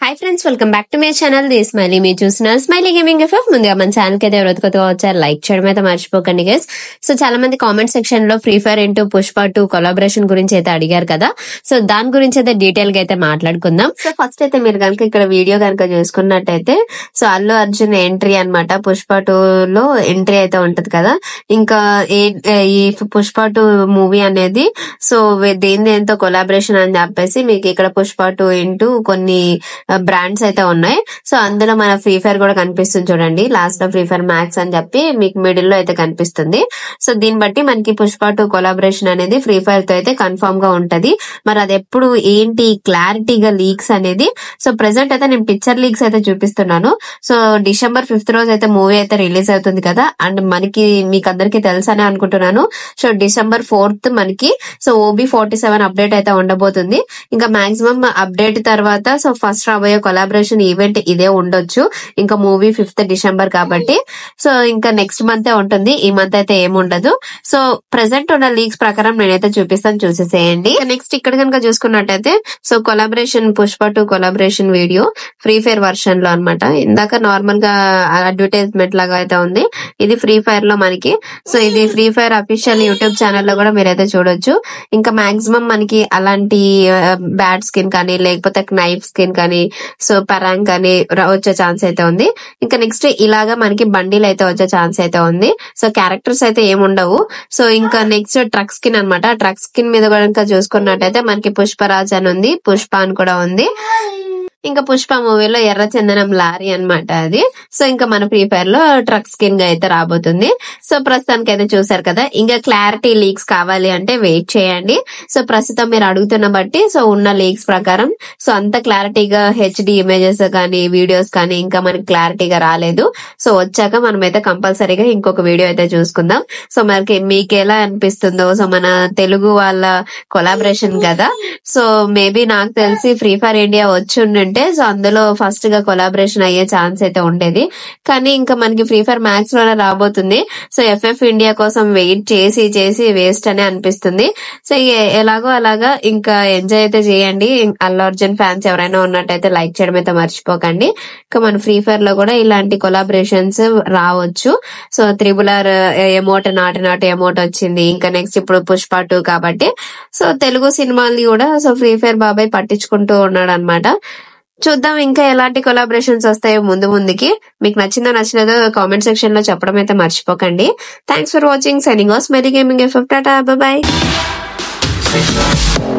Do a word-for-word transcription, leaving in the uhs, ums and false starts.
Hi friends, welcome back to my channel the Smiley. మీరు చూస్తున్నారు smiley Gaming FF. ముందుగా మన ఛానల్ కి అయితే ఎవరు కొత్తగా వచ్చారు లైక్ చేయడం అయితే మర్చిపోకండి గైస్. సో చాలా మంది కామెంట్ సెక్షన్ లో Free Fire into Pushpa two collaboration గురించి అయితే అడిగారు కదా. సో దాని గురించి అయితే డీటెయిల్ గా అయితే మాట్లాడుకుందాం. సో ఫస్ట్ అయితే మీరు కనుక ఇక్కడ వీడియో కనుక చూసుకున్నట్టయితే సో అల్లు అర్జున్ ఎంట్రీ అన్నమాట. పుష్ప టూ లో ఎంట్రీ అయితే ఉంటది కదా. ఇంకా ఈ పుష్ప టూ మూవీ అనేది సో దేని దేనితో కొలాబరేషన్ అని చెప్పేసి మీకు ఇక్కడ పుష్ప టూ ఇంటూ కొన్ని బ్రాండ్స్ అయితే ఉన్నాయి. సో అందులో మన ఫ్రీ ఫైర్ కూడా కనిపిస్తుంది చూడండి. లాస్ట్ లో ఫ్రీ ఫైర్ మ్యాక్స్ అని చెప్పి మీకు మిడిల్ లో అయితే కనిపిస్తుంది. సో దీన్ని బట్టి మనకి పుష్ప టూ కొలాబరేషన్ అనేది ఫ్రీ ఫైర్ తో అయితే కన్ఫర్మ్ గా ఉంటది. మరి అది ఎప్పుడు ఏంటి క్లారిటీగా లీక్స్ అనేది సో ప్రెసెంట్ అయితే నేను పిక్చర్ లీక్స్ అయితే చూపిస్తున్నాను. సో డిసెంబర్ ఫిఫ్త్ రోజు అయితే మూవీ అయితే రిలీజ్ అవుతుంది కదా. అండ్ మనకి మీకు అందరికి తెలుసనే అనుకుంటున్నాను. సో డిసెంబర్ ఫోర్త్ మనకి so OB forty seven update అయితే ఉండబోతుంది. ఇంకా మాక్సిమం అప్డేట్ తర్వాత సో ఫస్ట్ రాబోయే కొలాబరేషన్ ఈవెంట్ ఇదే ఉండొచ్చు. ఇంకా మూవీ ఫిఫ్త్ డిసెంబర్ కాబట్టి సో ఇంకా నెక్స్ట్ మంత్ ఉంటుంది. ఈ మంత్ అయితే ఏముండదు. సో ప్రెసెంట్ ఉన్న లీక్స్ ప్రకారం నేనైతే చూపిస్తాను, చూసేసేయండి. నెక్స్ట్ ఇక్కడ కనుక చూసుకున్నట్టయితే so collaboration Pushpa two collaboration video Free Fire version లో అనమాట. ఇందాక నార్మల్ గా అడ్వర్టైజ్మెంట్ లాగా అయితే ఉంది. ఇది ఫ్రీ ఫైర్ లో మనకి సో ఇది Free Fire official YouTube channel లో కూడా మీరైతే చూడొచ్చు. ఇంకా మాక్సిమం మనకి అలాంటి బ్యాట్ స్కిన్ కానీ లేకపోతే నైఫ్ స్కిన్ కానీ సో పరాంగ్ అని వచ్చే ఛాన్స్ అయితే ఉంది. ఇంకా నెక్స్ట్ ఇలాగా మనకి బండిల్ అయితే వచ్చే ఛాన్స్ అయితే ఉంది. సో క్యారెక్టర్స్ అయితే ఏముండవు. సో ఇంకా నెక్స్ట్ ట్రక్ స్కిన్ అనమాట. ట్రక్ స్కిన్ మీద కూడా చూసుకున్నట్టయితే మనకి పుష్పరాజ్ అని ఉంది, పుష్ప అని కూడా ఉంది. ఇంకా పుష్ప మూవీలో ఎర్ర చందనం లారీ అనమాట అది. సో ఇంకా మన ఫ్రీ ఫైర్ లో ట్రక్ స్కిన్ గా అయితే రాబోతుంది. సో ప్రస్తుతానికి అయితే చూసారు కదా. ఇంకా క్లారిటీ లీక్స్ కావాలి అంటే వెయిట్ చేయండి. సో ప్రస్తుతం మీరు అడుగుతున్న బట్టి సో ఉన్న లీక్స్ ప్రకారం సో అంత క్లారిటీగా హెచ్డి ఇమేజెస్ కానీ వీడియోస్ కానీ ఇంకా మనకి క్లారిటీగా రాలేదు. సో వచ్చాక మనం అయితే కంపల్సరీగా ఇంకొక వీడియో అయితే చూసుకుందాం. సో మనకి మీకు ఎలా అనిపిస్తుందో. సో మన తెలుగు వాళ్ళ కొలాబరేషన్ కదా. సో మేబీ నాకు తెలిసి ఫ్రీ ఫైర్ ఇండియా వచ్చి సో అందులో ఫస్ట్ గా కొలాబరేషన్ అయ్యే ఛాన్స్ అయితే ఉండేది. కానీ ఇంకా మనకి ఫ్రీ ఫైర్ మ్యాక్స్ లోనే రాబోతుంది. సో ఎఫ్ఎఫ్ ఇండియా కోసం వెయిట్ చేసి చేసి వేస్ట్ అనే అనిపిస్తుంది. సో ఎలాగో అలాగా ఇంకా ఎంజాయ్ అయితే చేయండి. అల్లు అర్జున్ ఫ్యాన్స్ ఎవరైనా ఉన్నట్టయితే లైక్ చేయడం అయితే మర్చిపోకండి. ఇంకా మన ఫ్రీ ఫైర్ లో కూడా ఇలాంటి కొలాబరేషన్స్ రావచ్చు. సో త్రిబుల్ ఆర్ ఎమోట్ నాటి నాటి ఎమోట్ వచ్చింది. ఇంకా నెక్స్ట్ ఇప్పుడు పుష్ప టూ కాబట్టి సో తెలుగు సినిమాల్ని కూడా సో ఫ్రీ ఫైర్ బాబాయ్ పట్టించుకుంటూ ఉన్నాడు అనమాట. చూద్దాం ఇంకా ఎలాంటి కొలాబరేషన్స్ వస్తాయో ముందు ముందుకి. మీకు నచ్చిందో నచ్చలేదో కామెంట్ సెక్షన్ లో చెప్పడం అయితే మర్చిపోకండి. Thanks for watching. Signing off Smiley Gaming FF. Tata, bye by.